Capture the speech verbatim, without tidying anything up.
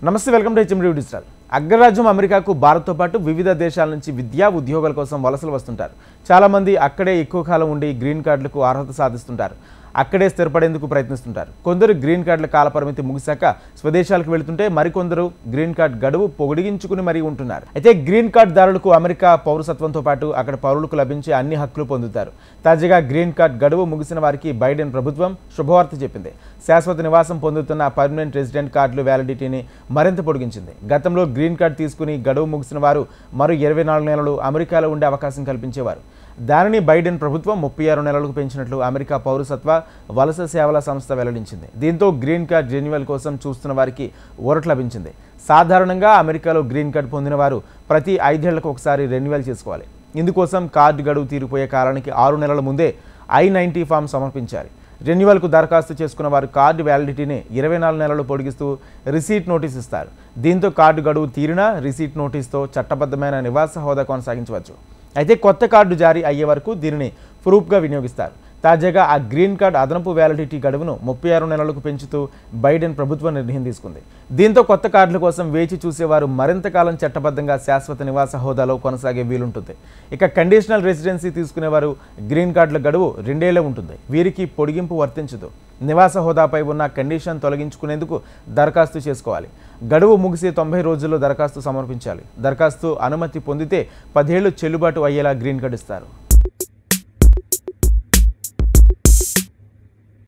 నమస్తే, welcome to HMD digital. అగ్రరాజ్యం అమెరికాకు భారత్తో పాటు వివిధ దేశాల నుంచి విద్యా ఉద్యోగాల కోసం వలసలు వస్తుంటారు. చాలామంది అక్కడే ఎక్కువ కాలం ఉండి గ్రీన్ కార్డులకు అర్హత సాధిస్తుంటారు. అక్కడే స్థిరపడేందుకు ప్రయత్నిస్తుంటారు. కొందరు గ్రీన్ కార్డుల కాలపరిమితి ముగిశాక స్వదేశాలకు వెళుతుంటే మరికొందరు గ్రీన్ కార్డు గడువు పొడిగించుకుని మరీ ఉంటున్నారు. అయితే గ్రీన్ కార్డు దారులకు అమెరికా పౌరసత్వంతో పాటు అక్కడ పౌరులకు లభించే అన్ని హక్కులు పొందుతారు. తాజాగా గ్రీన్ కార్డు గడువు ముగిసిన వారికి బైడెన్ ప్రభుత్వం శుభవార్త చెప్పింది. శాశ్వత నివాసం పొందుతున్న పర్మనెంట్ రెసిడెంట్ కార్డుల వ్యాలిడిటీని మరింత పొడిగించింది. గతంలో గ్రీన్ కార్డు తీసుకుని గడువు ముగిసిన వారు మరో ఇరవై నాలుగు నెలలు అమెరికాలో ఉండే అవకాశం కల్పించేవారు. దానిని బైడెన్ ప్రభుత్వం ముప్పై ఆరు నెలలకు పెంచినట్లు అమెరికా పౌరసత్వ వలస సేవల సంస్థ వెల్లడించింది. దీంతో గ్రీన్ కార్డ్ రెన్యువల్ కోసం చూస్తున్న వారికి ఊరట లభించింది. సాధారణంగా అమెరికాలో గ్రీన్ కార్డ్ పొందిన వారు ప్రతి ఐదేళ్లకు ఒకసారి రెన్యువల్ చేసుకోవాలి. ఇందుకోసం కార్డు గడువు తీరిపోయే కాలానికి ఆరు నెలల ముందే ఐ నైంటీ ఫామ్ సమర్పించాలి. రెన్యువల్కు దరఖాస్తు చేసుకున్న వారు కార్డు వ్యాలిడిటీని ఇరవై నాలుగు నెలలు పొడిగిస్తూ రిసీట్ నోటీస్ ఇస్తారు. దీంతో కార్డు గడువు తీరినా రిసీట్ నోటీస్తో చట్టబద్ధమైన నివాస హోదా కొనసాగించవచ్చు. అయితే కొత్త కార్డు జారీ అయ్యే వరకు దీనిని ప్రూఫ్గా వినియోగిస్తారు. తాజాగా ఆ గ్రీన్ కార్డ్ అదనపు వ్యాలిడిటీ గడువును ముప్పై ఆరు నెలలకు పెంచుతూ బైడెన్ ప్రభుత్వం నిర్ణయం తీసుకుంది. దీంతో కొత్త కార్డుల కోసం వేచి చూసేవారు మరింత కాలం చట్టబద్ధంగా శాశ్వత నివాస హోదాలో కొనసాగే వీలుంటుంది. ఇక కండిషనల్ రెసిడెన్సీ తీసుకునేవారు గ్రీన్ కార్డుల గడువు రెండేళ్లే ఉంటుంది. వీరికి పొడిగింపు వర్తించదు. నివాస హోదాపై ఉన్న కండిషన్ తొలగించుకునేందుకు దరఖాస్తు చేసుకోవాలి. గడువు ముగిసే తొంభై రోజుల్లో దరఖాస్తు సమర్పించాలి. దరఖాస్తు అనుమతి పొందితే పదేళ్లు చెల్లుబాటు అయ్యేలా గ్రీన్ కార్డు ఇస్తారు.